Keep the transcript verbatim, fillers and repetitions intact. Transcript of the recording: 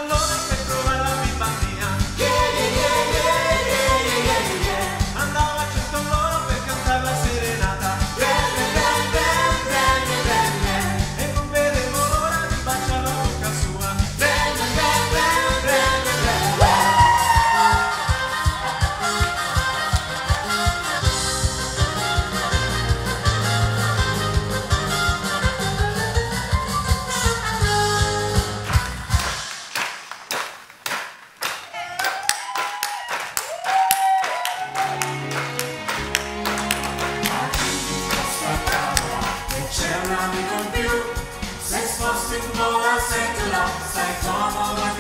pallone che trova la bimba mia. Yeah, yeah, yeah, yeah, yeah, yeah, yeah, yeah. Andava a cento all'ora per cantare la serenata. Bene, bene, bene, bene, bene. E non vedevo l'ora di baciare la bocca sua. Bene, bene, bene, bene, bene. C'è un amico in più, se sposti in vola sei tu là, sai comodo.